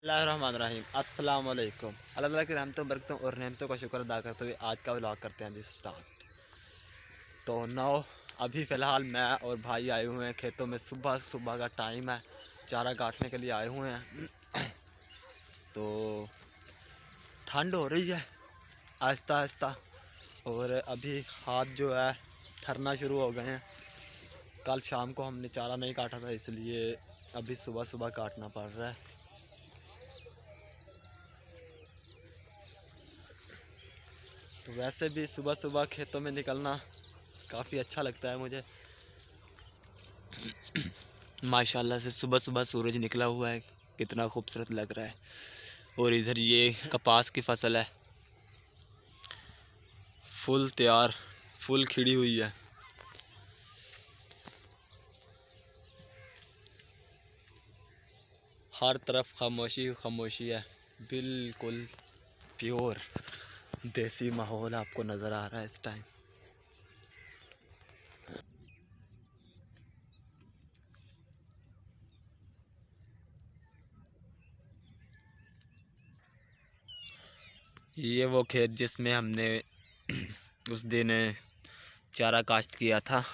बिस्मिल्लाहिर्रहमानिर्रहीम अस्सलाम वालेकुम। अल्लाह ताला की रहमतों बरकतों और नेमतों का शुक्र अदा करते हुए आज का व्लॉग करते हैं जी स्टार्ट। तो अभी फ़िलहाल मैं और भाई आए हुए हैं खेतों में। सुबह सुबह का टाइम है, चारा काटने के लिए आए हुए हैं। तो ठंड हो रही है आहिस्ता आहिस्ता, और अभी हाथ जो है ठरना शुरू हो गए हैं। कल शाम को हमने चारा नहीं काटा था, इसलिए अभी सुबह सुबह काटना पड़ रहा है। तो वैसे भी सुबह सुबह खेतों में निकलना काफ़ी अच्छा लगता है मुझे। माशाल्लाह से सुबह सुबह सूरज निकला हुआ है, कितना खूबसूरत लग रहा है। और इधर ये कपास की फसल है, फुल तैयार, फुल खिड़ी हुई है। हर तरफ खामोशी खामोशी है, बिल्कुल प्योर देसी माहौल आपको नज़र आ रहा है इस टाइम। ये वो खेत जिसमें हमने उस दिन चारा काश्त किया था।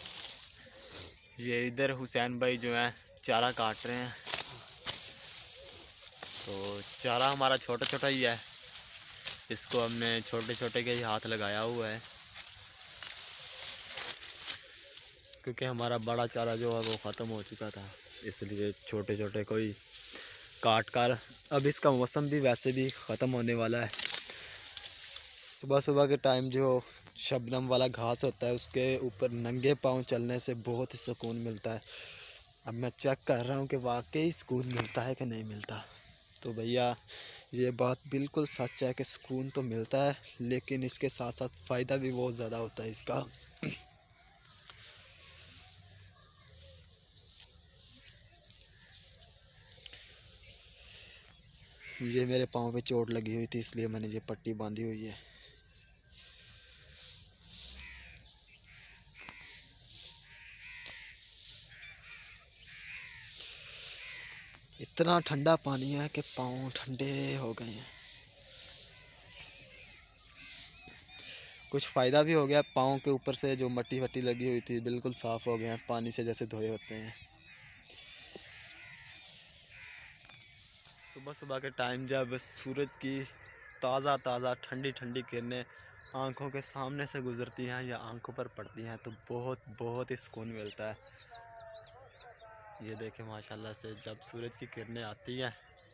ये इधर हुसैन भाई जो है चारा काट रहे हैं। तो चारा हमारा छोटा छोटा ही है, इसको हमने छोटे छोटे के ही हाथ लगाया हुआ है, क्योंकि हमारा बड़ा चारा जो है वो ख़त्म हो चुका था, इसलिए छोटे छोटे को ही काट कर। अब इसका मौसम भी वैसे भी ख़त्म होने वाला है। सुबह सुबह के टाइम जो शबनम वाला घास होता है उसके ऊपर नंगे पाँव चलने से बहुत ही सुकून मिलता है। अब मैं चेक कर रहा हूँ कि वाकई सुकून मिलता है कि नहीं मिलता। तो भैया ये बात बिल्कुल सच है कि सुकून तो मिलता है, लेकिन इसके साथ साथ फ़ायदा भी बहुत ज़्यादा होता है इसका। ये मेरे पाँव पे चोट लगी हुई थी, इसलिए मैंने ये पट्टी बांधी हुई है। इतना ठंडा पानी है कि पाँव ठंडे हो गए हैं। कुछ फ़ायदा भी हो गया, पाँव के ऊपर से जो मट्टी वट्टी लगी हुई थी बिल्कुल साफ़ हो गए हैं, पानी से जैसे धोए होते हैं। सुबह सुबह के टाइम जब सूरज की ताज़ा ताज़ा ठंडी ठंडी किरणें आँखों के सामने से गुज़रती हैं या आँखों पर पड़ती हैं तो बहुत बहुत ही सुकून मिलता है। ये देखें माशाल्लाह से जब सूरज की किरणें आती हैं,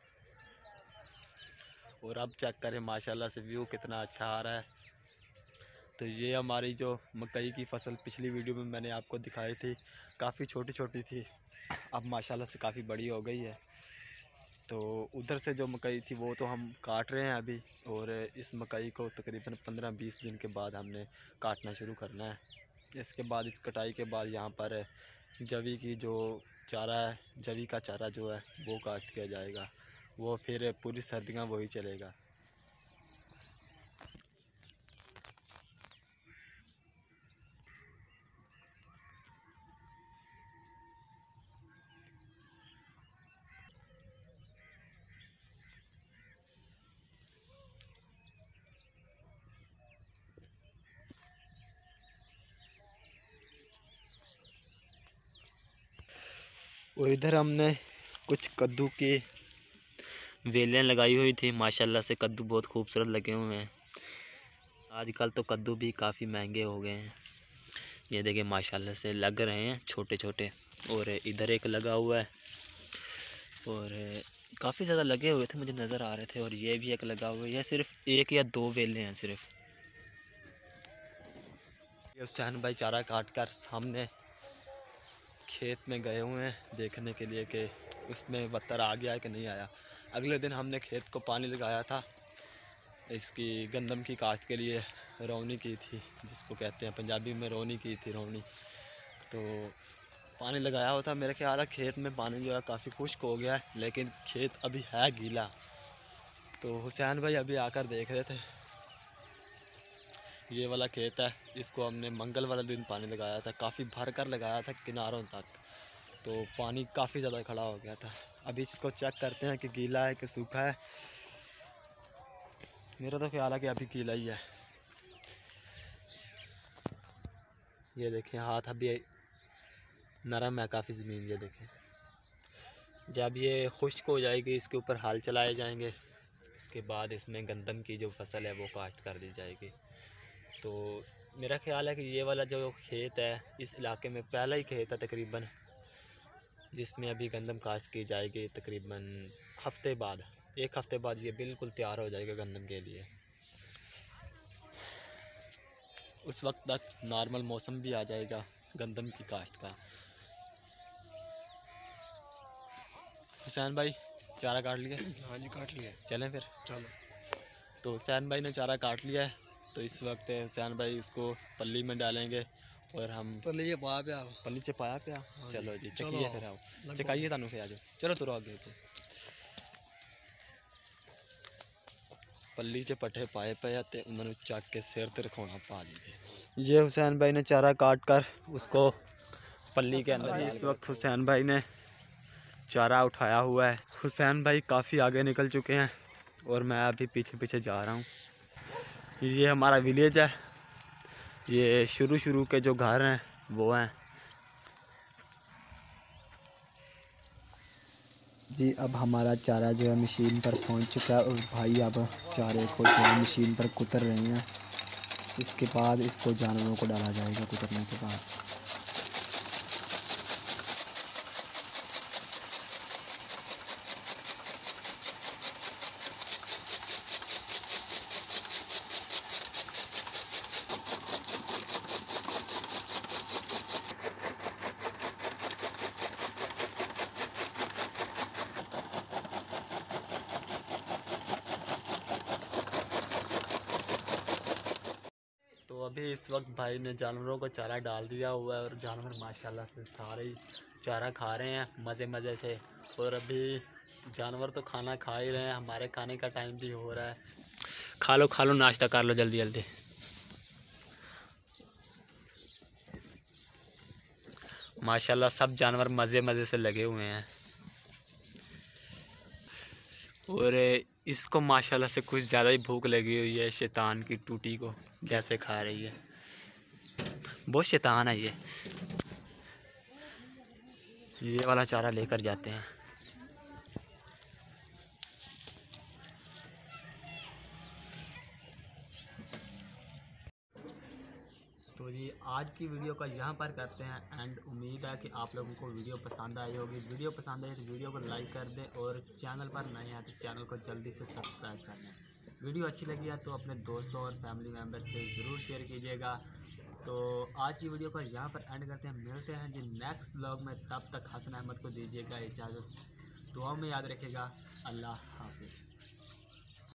और अब चेक करें माशाल्लाह से व्यू कितना अच्छा आ रहा है। तो ये हमारी जो मकई की फसल पिछली वीडियो में मैंने आपको दिखाई थी, काफ़ी छोटी छोटी थी, अब माशाल्लाह से काफ़ी बड़ी हो गई है। तो उधर से जो मकई थी वो तो हम काट रहे हैं अभी, और इस मकई को तकरीबन 15-20 दिन के बाद हमने काटना शुरू करना है। इसके बाद इस कटाई के बाद यहाँ पर जवी की जो चारा है, जवी का चारा जो है वो काश्त किया जाएगा, वो फिर पूरी सर्दियाँ वही चलेगा। और इधर हमने कुछ कद्दू की वेलें लगाई हुई थी, माशाल्लाह से कद्दू बहुत खूबसूरत लगे हुए हैं। आजकल तो कद्दू भी काफ़ी महंगे हो गए हैं। ये देखिए माशाल्लाह से लग रहे हैं छोटे छोटे, और इधर एक लगा हुआ है, और काफ़ी ज़्यादा लगे हुए थे मुझे नज़र आ रहे थे, और ये भी एक लगा हुआ है। ये सिर्फ एक या दो वेले हैं सिर्फ। ये हुसैन भाई चारा काट कर सामने खेत में गए हुए हैं देखने के लिए कि उसमें बत्तर आ गया है कि नहीं आया। अगले दिन हमने खेत को पानी लगाया था, इसकी गंदम की काश्त के लिए रौनी की थी, जिसको कहते हैं पंजाबी में रौनी की थी, रौनी। तो पानी लगाया हुआ था, मेरे ख्याल है खेत में पानी जो है काफ़ी खुश्क हो गया है, लेकिन खेत अभी है गीला। तो हुसैन भाई अभी आकर देख रहे थे। ये वाला खेत है, इसको हमने मंगल वाला दिन पानी लगाया था, काफ़ी भर कर लगाया था किनारों तक। तो पानी काफ़ी ज़्यादा खड़ा हो गया था। अभी इसको चेक करते हैं कि गीला है कि सूखा है। मेरा तो ख्याल है कि अभी गीला ही है। ये देखें हाथ अभी नरम है काफ़ी ज़मीन। ये देखें जब ये खुश्क हो जाएगी इसके ऊपर हाल चलाए जाएंगे। इसके बाद इसमें गंदम की जो फसल है वो काश्त कर दी जाएगी। तो मेरा ख्याल है कि ये वाला जो खेत है इस इलाके में पहला ही खेत है तकरीबन, जिसमें अभी गंदम काश्त की जाएगी। तकरीबन हफ्ते बाद, 1 हफ्ते बाद ये बिल्कुल तैयार हो जाएगा गंदम के लिए। उस वक्त तक नॉर्मल मौसम भी आ जाएगा गंदम की काश्त का। हुसैन भाई चारा काट लिया? हाँ जी काट लिया। चलें फिर। चलो। तो हुसैन भाई ने चारा काट लिया है, तो इस वक्त हुसैन भाई उसको पल्ली में डालेंगे और हम पल्ली चपाया पे। हाँ चलो जी चलो चकिए फिर आओ चकाइए तानू फिर आ जाओ। चलो तुरो आगे तो पल्ली च पट्ठे पाए पे ते उन्होंने चक के सिर ते रखवाना पा दी। ये हुसैन भाई ने चारा काट कर उसको पल्ली के अंदर। इस वक्त हुसैन भाई ने चारा उठाया हुआ है। हुसैन भाई काफ़ी आगे निकल चुके हैं और मैं अभी पीछे पीछे जा रहा हूँ। ये हमारा विलेज है। ये शुरू के जो घर हैं वो हैं जी। अब हमारा चारा जो है मशीन पर पहुंच चुका है और भाई अब चारे को जो है मशीन पर कुतर रहे हैं। इसके बाद इसको जानवरों को डाला जाएगा कुतरने के बाद। तो अभी इस वक्त भाई ने जानवरों को चारा डाल दिया हुआ है और जानवर माशाल्लाह से सारे ही चारा खा रहे हैं मज़े मज़े से। और अभी जानवर तो खाना खा ही रहे हैं, हमारे खाने का टाइम भी हो रहा है। खा लो नाश्ता कर लो जल्दी जल्दी। माशाल्लाह सब जानवर मज़े मज़े से लगे हुए हैं और इसको माशाल्लाह से कुछ ज़्यादा ही भूख लगी हुई है। शैतान की टूटी को कैसे खा रही है, बहुत शैतान है ये वाला चारा लेकर जाते हैं। तो जी आज की वीडियो का यहाँ पर करते हैं एंड। उम्मीद है कि आप लोगों को वीडियो पसंद आई होगी। वीडियो पसंद आई तो वीडियो को लाइक कर दें और चैनल पर नए हैं तो चैनल को जल्दी से सब्सक्राइब कर लें। वीडियो अच्छी लगी है तो अपने दोस्तों और फैमिली मेम्बर से ज़रूर शेयर कीजिएगा। तो आज की वीडियो को यहाँ पर एंड करते हैं। मिलते हैं जी नेक्स्ट ब्लॉग में। तब तक हसन अहमद को दीजिएगा इजाज़त। दुआ में याद रखिएगा। अल्लाह हाफिज़।